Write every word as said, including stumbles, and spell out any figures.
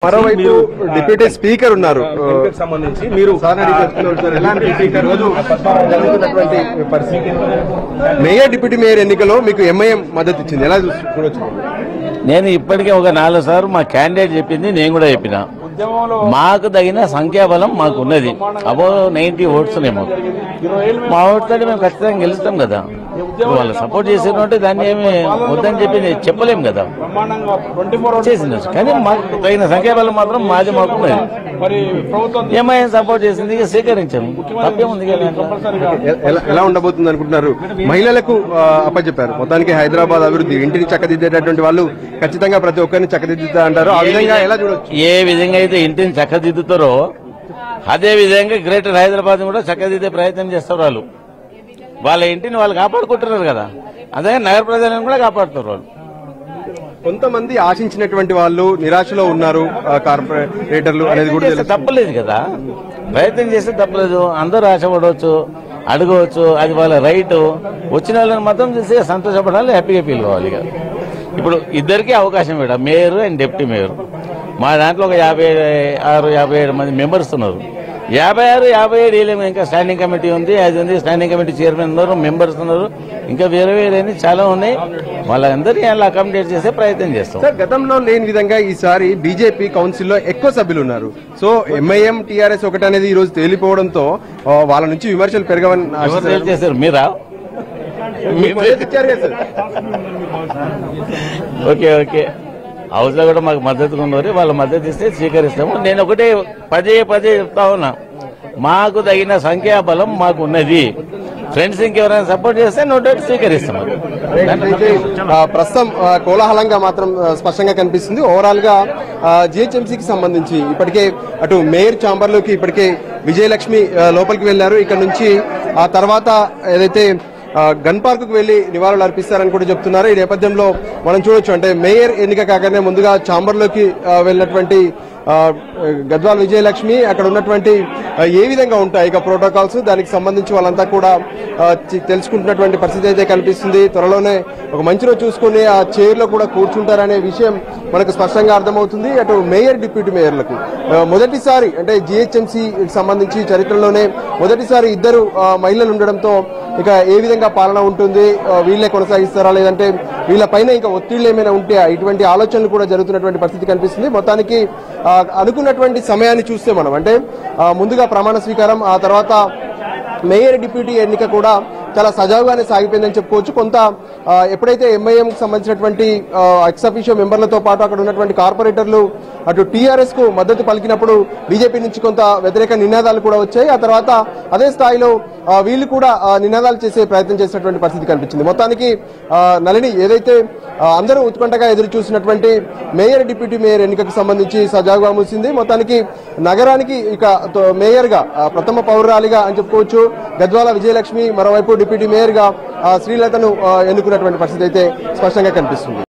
మరోవైపు deputy speaker ఉన్నారు సంబంధించి మీరు మేయర్ డిప్యూటీ మేయర్ ఎన్నికలో మీకు ఎంఐఎం మద్దతు ఇచ్చింది, ఎలా చూడొచ్చు? నేను ఇప్పటికే ఒక నాలుగు సార్లు మా క్యాండిడేట్ చెప్పింది, నేను కూడా చెప్పిన మాకు తగిన సంఖ్యాబలం మాకు ఉన్నది. అబో నైన్టీ ఓట్స్ ఏమో మా ఓట్స్ మేము ఖచ్చితంగా గెలుస్తాం కదా. వాళ్ళు సపోర్ట్ చేసినట్టే దాన్ని ఏమి వద్దని చెప్పి చెప్పలేము కదా, చేసిన కానీ మాకు తగిన సంఖ్యాబలం మాత్రం మాది మాకు ఉన్నది. ఎంఐఎం సపోర్ట్ చేసింది, స్వీకరించాము, తప్పేముంది. ఎలా ఉండబోతుంది అనుకుంటున్నారు? మహిళలకు అప్పచెప్పారు, మొత్తానికి హైదరాబాద్ అభివృద్ధి ఇంటిని చక్కదిద్దేటటువంటి వాళ్ళు ఖచ్చితంగా ప్రతి ఒక్కరిని చక్కదిద్దుతా అంటారు. ఆ విధంగా ఎలా చూడొచ్చు? ఏ విధంగా అయితే ఇంటిని చక్కదిద్దుతారో అదే విధంగా గ్రేటర్ హైదరాబాద్ కూడా చక్కదిద్దే ప్రయత్నం చేస్తారు. వాళ్ళు వాళ్ళ ఇంటిని వాళ్ళు కాపాడుకుంటున్నారు కదా, అదే నగర ప్రజలను కూడా కాపాడుతారు. వాళ్ళు కొంతమంది ఆశించినటువంటి వాళ్ళు నిరాశలో ఉన్నారు, కార్పొరేటర్లు అనేది కూడా తప్పలేదు కదా, ప్రయత్నం చేస్తే తప్పలేదు. అందరూ ఆశపడవచ్చు, అడగవచ్చు, అది వాళ్ళ రైట్. వచ్చిన వాళ్ళని మాత్రం చూసి సంతోషపడాలి, హ్యాపీగా ఫీల్ కావాలి. ఇప్పుడు ఇద్దరికీ అవకాశం ఇవ్వడా, మేయర్ అండ్ డిప్యూటీ మేయర్. మా దాంట్లో ఒక యాభై ఆరు యాభై ఏడు మంది మెంబర్స్ ఉన్నారు. యాభై ఆరు యాభై ఏడు ఏళ్ళేమో, ఇంకా స్టాండింగ్ కమిటీ ఉంది, అది ఉంది, స్టాండింగ్ కమిటీ చైర్మన్ ఉన్నారు, మెంబర్స్ ఉన్నారు, ఇంకా వేరే వేరే చాలా ఉన్నాయి. వాళ్ళందరినీ అలా అకామిడేట్ చేసే ప్రయత్నం చేస్తాం. సార్, గతంలో లేని విధంగా ఈసారి బీజేపీ కౌన్సిల్లో ఎక్కువ సభ్యులు ఉన్నారు. సో ఎంఐఎం టీఆర్ఎస్ ఒకటి అనేది ఈ రోజు తేలిపోవడంతో వాళ్ళ నుంచి విమర్శలు పెరగవని చేశారు. మీరా? ఓకే ఓకే హౌస్ లో కూడా మాకు మద్దతుగా ఉన్నారు, వాళ్ళ మద్దతు ఇస్తే స్వీకరిస్తాము. నేను ఒకటే పదే పదే చెప్తా ఉన్నా, మాకు తగిన సంఖ్యాబలం మాకు ఉన్నది. ఫ్రెండ్స్ ఇంకెవరైనా సపోర్ట్ చేస్తే నోట్ స్వీకరిస్తాం. ప్రస్తుతం కోలాహలంగా మాత్రం స్పష్టంగా కనిపిస్తుంది. ఓవరాల్ గా జిహెచ్ఎంసీకి సంబంధించి ఇప్పటికే అటు మేయర్ ఛాంబర్ లోకి ఇప్పటికే విజయలక్ష్మి లోపలికి వెళ్లారు. ఇక్కడ నుంచి ఆ తర్వాత ఏదైతే గన్ పార్క్ కు వెళ్లి నివాళులు అర్పిస్తారని కూడా చెప్తున్నారు. ఈ నేపథ్యంలో మనం చూడొచ్చు, అంటే మేయర్ ఎన్నిక కాగానే ముందుగా ఛాంబర్ లోకి వెళ్ళినటువంటి గద్వాల విజయలక్ష్మి అక్కడ ఉన్నటువంటి ఏ విధంగా ఉంటాయి ఇక ప్రోటోకాల్స్, దానికి సంబంధించి వాళ్ళంతా కూడా తెలుసుకుంటున్నటువంటి పరిస్థితి అయితే కనిపిస్తుంది. త్వరలోనే ఒక మంచి రోజు చూసుకుని ఆ చైర్ లో కూడా కూర్చుంటారనే విషయం మనకు స్పష్టంగా అర్థమవుతుంది. అటు మేయర్ డిప్యూటీ మేయర్లకు మొదటిసారి అంటే జిహెచ్ఎంసీ సంబంధించి చరిత్రలోనే మొదటిసారి ఇద్దరు మహిళలు ఉండడంతో ఇక ఏ విధంగా పాలన ఉంటుంది, వీళ్ళే కొనసాగిస్తారా లేదంటే వీళ్ళ పైన ఇంకా ఒత్తిళ్లు ఏమైనా ఉంటే ఇటువంటి ఆలోచనలు కూడా జరుగుతున్నటువంటి పరిస్థితి కనిపిస్తుంది. మొత్తానికి అనుకున్నటువంటి సమయాన్ని చూస్తే మనం అంటే ముందుగా ప్రమాణ స్వీకారం, ఆ తర్వాత మేయర్ డిప్యూటీ ఎన్నిక కూడా చాలా సజావుగానే సాగిపోయిందని చెప్పుకోవచ్చు. కొంత ఎప్పుడైతే ఎంఐఎం సంబంధించినటువంటి ఎక్స్ అఫీషియో మెంబర్లతో పాటు అక్కడ ఉన్నటువంటి కార్పొరేటర్లు అటు టీఆర్ఎస్ కు మద్దతు పలికినప్పుడు బీజేపీ నుంచి కొంత వ్యతిరేక నినాదాలు కూడా వచ్చాయి. ఆ తర్వాత అదే స్థాయిలో వీళ్ళు కూడా నినాదాలు చేసే ప్రయత్నం చేసినటువంటి పరిస్థితి కనిపించింది. మొత్తానికి నళిని ఏదైతే అందరూ ఉత్కంఠగా ఎదురు చూసినటువంటి మేయర్ డిప్యూటీ మేయర్ ఎన్నికకు సంబంధించి సజావుగా ముగిసింది. మొత్తానికి నగరానికి ఇక మేయర్ గా ప్రథమ పౌరాలిగా అని చెప్పుకోవచ్చు గద్వాల విజయలక్ష్మి, మరోవైపు డిప్యూటీ మేయర్ గా శ్రీలతను ఎన్నుకున్నటువంటి పరిస్థితి అయితే స్పష్టంగా కనిపిస్తుంది.